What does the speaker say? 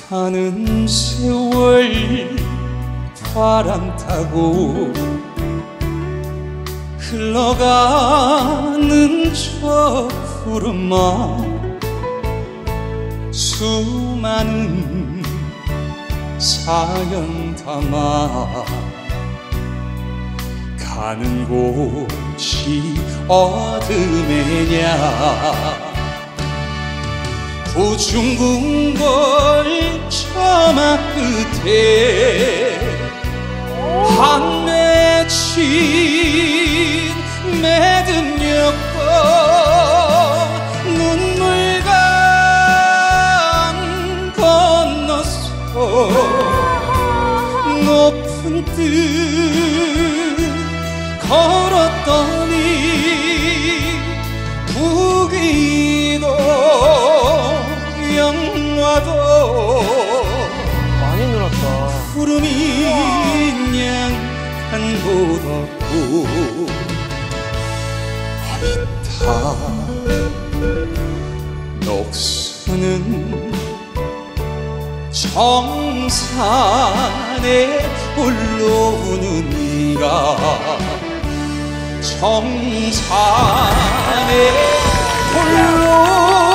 가는 세월 바람 타고 흘러가는 저 구름만 수많은 사연 담아 가는 곳이 어디매냐 구중궁궐 처마 끝에 한 맺힌 매듭 엮어 눈물강 건너서 높은 뜻 걸었더니 무기도 영화도 많이 늘었다. 구름이 그냥 한 곳 없고 어릿한 녹수는 정산에 올라오는가 정산에 올라오는가